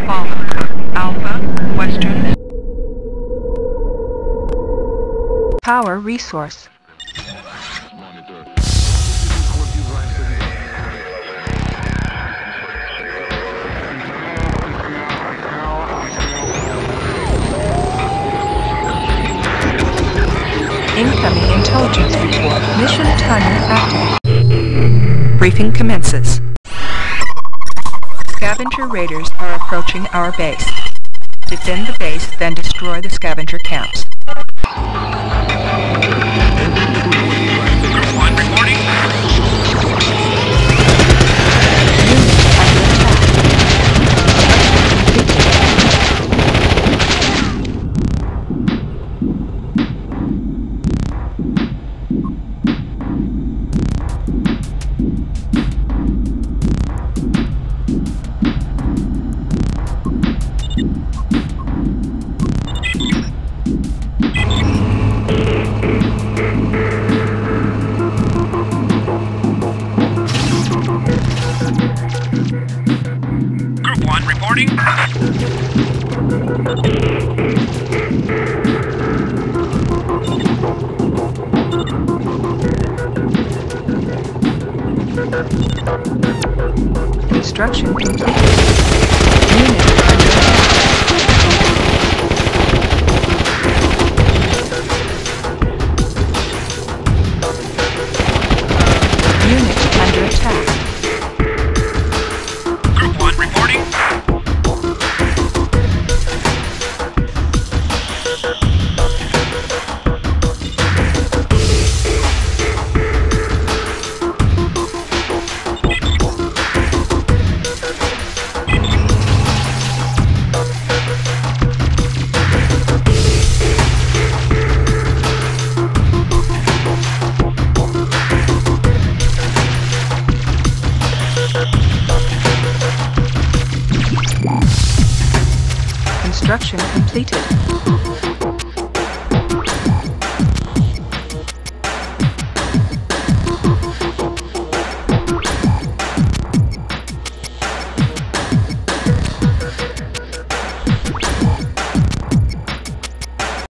follow. Alpha, Western. Power resource. Incoming intelligence report. Mission timer activated. Briefing commences. Scavenger raiders are approaching our base. Defend the base, then destroy the scavenger camps. One reporting. Construction complete. Unit under attack. Unit under attack. Group 1 reporting. Construction completed.